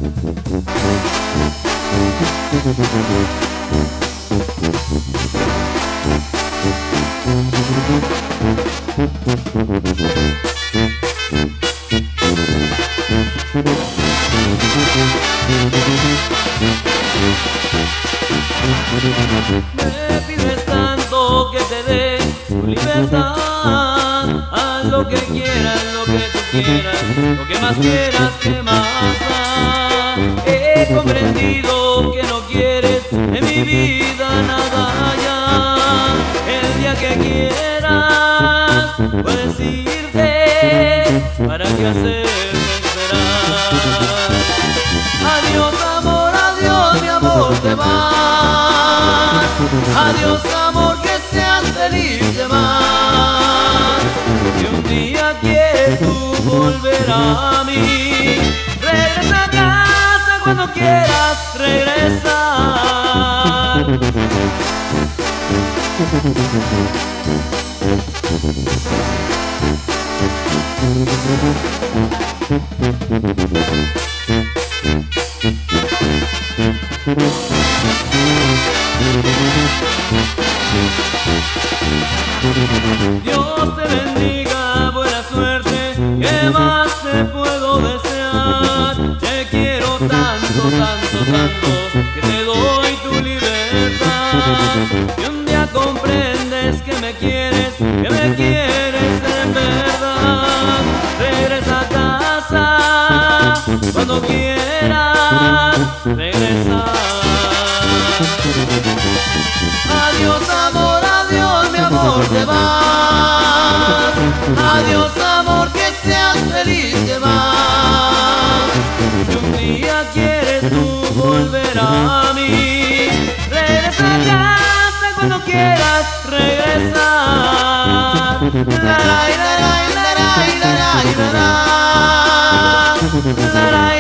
Me pides tanto que te dé tu libertad. Haz lo que quieras, lo que tú quieras, lo que más quieras, que más da. He comprendido que no quieres en mi vida nada ya. El día que quieras puedes irte, ¿para qué hacerme esperar? Adiós amor, adiós mi amor, te vas. Adiós amor, que seas feliz de más. Y un día quieres tú volver a mí. Regresa a casa cuando quieras regresar. Dios te bendiga, buena suerte, ¿qué más te puedo desear? Te quiero tanto, tanto, tanto, que te doy tu libertad. Y un día comprendes que me quieres en verdad. Regresa a casa cuando quieras regresar. Adiós amor, adiós mi amor, te vas. Adiós amor, que seas feliz de más. Si un día quieres tú volver a mí, regresa a casa cuando quieras regresar. La la la la la la la la la la.